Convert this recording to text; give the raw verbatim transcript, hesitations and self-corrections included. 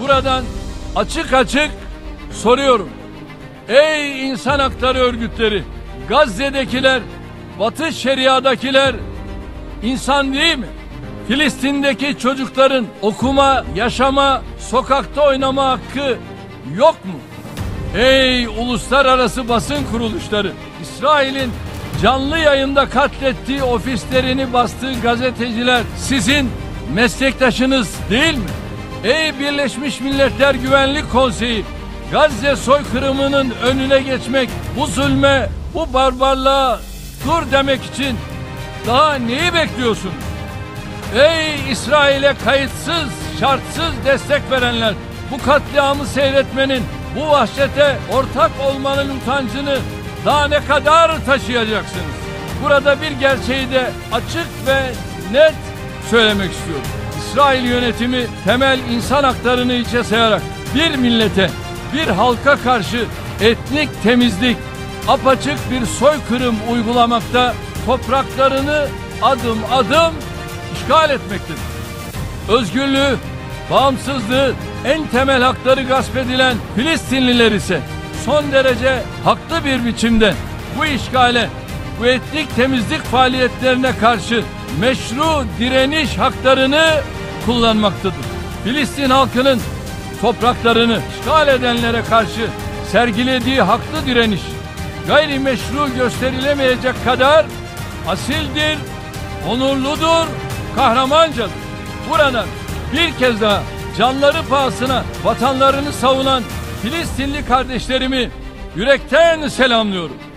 Buradan açık açık soruyorum. Ey insan hakları örgütleri, Gazze'dekiler, Batı Şeria'dakiler insan değil mi? Filistin'deki çocukların okuma, yaşama, sokakta oynama hakkı yok mu? Ey uluslararası basın kuruluşları, İsrail'in canlı yayında katlettiği ofislerini bastığı gazeteciler sizin meslektaşınız değil mi? Ey Birleşmiş Milletler Güvenlik Konseyi, Gazze soykırımının önüne geçmek, bu zulme, bu barbarlığa dur demek için daha neyi bekliyorsunuz? Ey İsrail'e kayıtsız, şartsız destek verenler, bu katliamı seyretmenin, bu vahşete ortak olmanın utancını daha ne kadar taşıyacaksınız? Burada bir gerçeği de açık ve net söylemek istiyorum. İsrail yönetimi temel insan haklarını içe sayarak bir millete, bir halka karşı etnik temizlik, apaçık bir soykırım uygulamakta, topraklarını adım adım işgal etmektedir. Özgürlüğü, bağımsızlığı, en temel hakları gasp edilen Filistinliler ise son derece haklı bir biçimde bu işgale, bu etnik temizlik faaliyetlerine karşı meşru direniş haklarını kullanmaktadır. Filistin halkının topraklarını işgal edenlere karşı sergilediği haklı direniş gayrimeşru gösterilemeyecek kadar asildir, onurludur, kahramancadır. Buradan bir kez daha canları pahasına vatanlarını savunan Filistinli kardeşlerimi yürekten selamlıyorum.